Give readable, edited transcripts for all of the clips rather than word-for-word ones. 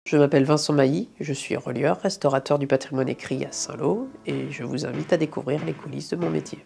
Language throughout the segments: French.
Je m'appelle Vincent Mailly, je suis relieur, restaurateur du patrimoine écrit à Saint-Lô et je vous invite à découvrir les coulisses de mon métier.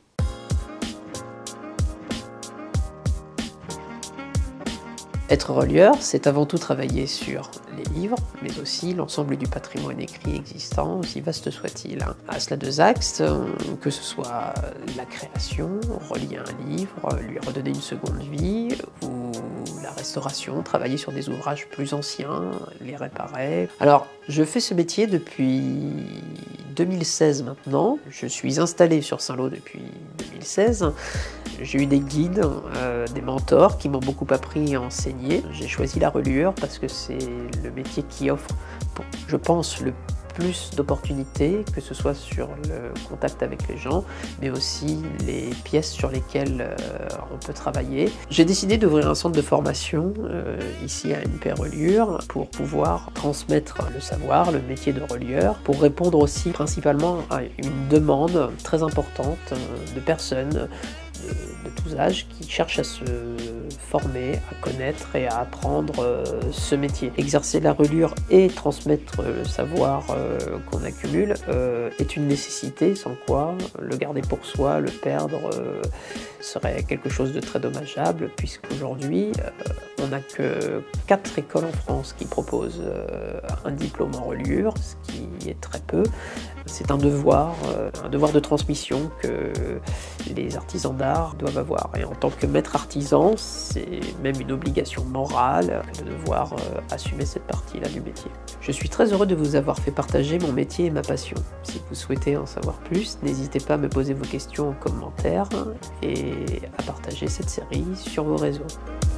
Être relieur, c'est avant tout travailler sur les livres, mais aussi l'ensemble du patrimoine écrit existant, aussi vaste soit-il. À cela deux axes, que ce soit la création, relier un livre, lui redonner une seconde vie, ou la restauration, travailler sur des ouvrages plus anciens, les réparer. Alors, je fais ce métier depuis 2016 maintenant. Je suis installé sur Saint-Lô depuis 2016. J'ai eu des guides, des mentors qui m'ont beaucoup appris à enseigner. J'ai choisi la reliure parce que c'est le métier qui offre, je pense, le plus d'opportunités, que ce soit sur le contact avec les gens, mais aussi les pièces sur lesquelles on peut travailler. J'ai décidé d'ouvrir un centre de formation ici à MP Reliure pour pouvoir transmettre le savoir, le métier de relieur, pour répondre aussi principalement à une demande très importante de personnes de tous âges qui cherchent à se former, à connaître et à apprendre ce métier. Exercer la reliure et transmettre le savoir qu'on accumule est une nécessité, sans quoi le garder pour soi, le perdre serait quelque chose de très dommageable, puisqu'aujourd'hui on n'a que 4 écoles en France qui proposent un diplôme en reliure, ce qui est très peu. C'est un devoir de transmission que les artisans d'art doivent avoir. Et en tant que maître artisan, c'est même une obligation morale de devoir assumer cette partie-là du métier. Je suis très heureux de vous avoir fait partager mon métier et ma passion. Si vous souhaitez en savoir plus, n'hésitez pas à me poser vos questions en commentaire et à partager cette série sur vos réseaux.